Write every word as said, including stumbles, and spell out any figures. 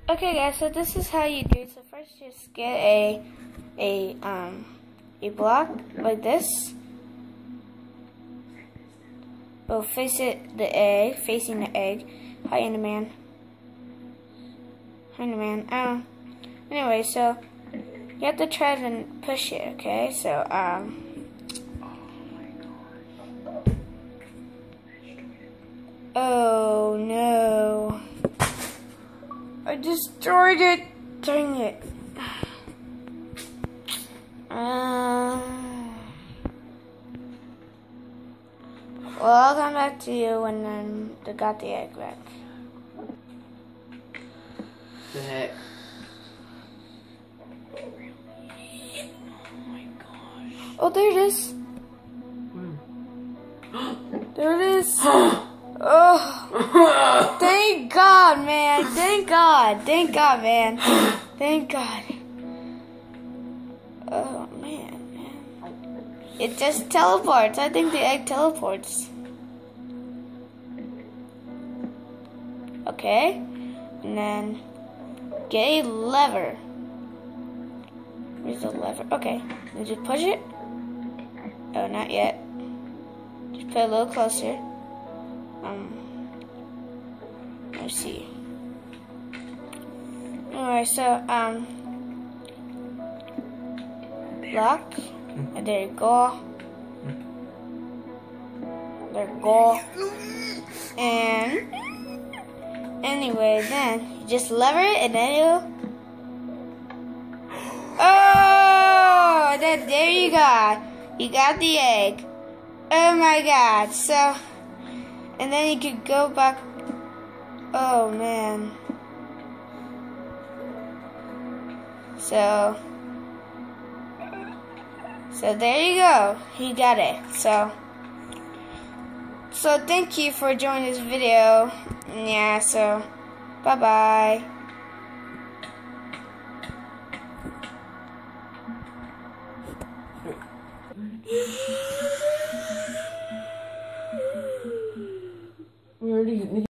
Okay guys, so this is how you do it. So first just get a a um a block like this. We'll face it the egg, facing the egg. Hi Enderman. Hi Enderman. Um anyway, so you have to try to push it, okay? So um oh no. I destroyed it. Dang it. Uh, well, I'll come back to you when um, I got the egg back. The heck? Oh my gosh. Oh, there it is. There it is. Oh, thank God, man. Thank God. Thank God, man. Thank God. Oh, man, man. It just teleports. I think the egg teleports. Okay. And then get a lever. Where's the lever? Okay. And just push it. Oh, not yet. Just put it a little closer. Um, let's see. Alright, so, um, lock, and there you go. There you go. And, anyway, then, you just lever it, and then you, oh, then there you go. You got the egg. Oh my God, so, and then you could go back. Oh man. So, so there you go. You got it. So, so thank you for joining this video. Yeah. So, bye bye. We already